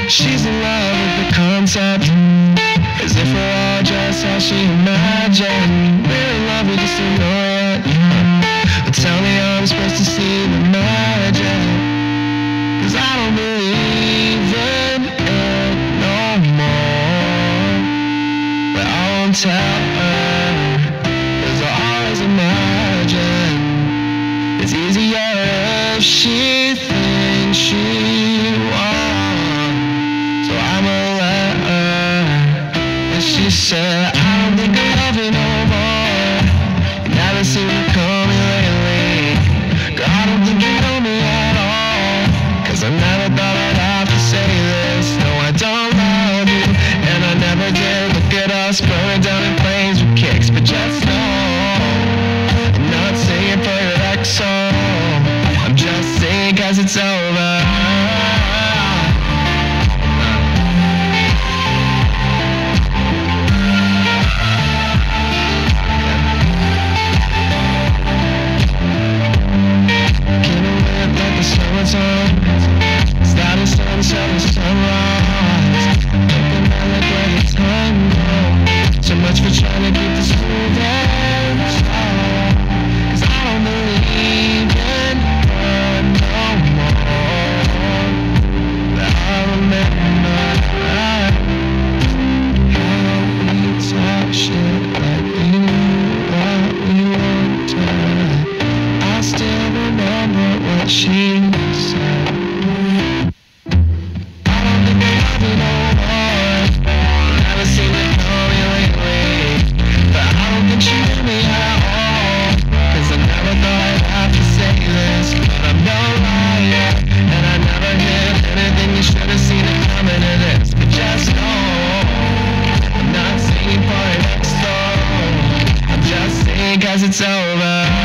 She's in love with the concept, as if we're all just how she imagined. We're in love, we just don't know yet. But tell me how I'm supposed to see the magic, 'cause I don't believe in it no more. But I won't tell her, 'cause I'll always imagine it's easier if she thinks she won. So I'ma let her. And she said, I don't think I love you no more. You never seem to call me lately. Girl, I don't think you know me at all, 'cause I never thought I'd have to say this. No, I don't love you, and I never did. Look at us burning down in flames with kicks. But just know, I'm not singing for your ex song. I'm just singing 'cause it's over. Starting sunset, sunrise. Looking at like where the time goes. So much for trying to keep this moving slow. 'Cause I don't believe in her no more. But I remember how we talk shit like we knew what we wanted. I still remember what she said. I don't think I love you no more. Never seen it call me lately. But I don't think she knew me at all, 'cause I never thought I'd have to say this. But I'm no liar, and I never hid anything. You should have seen it coming to this. But just know, I'm not singing for an ex song. I'm just singing 'cause it's over.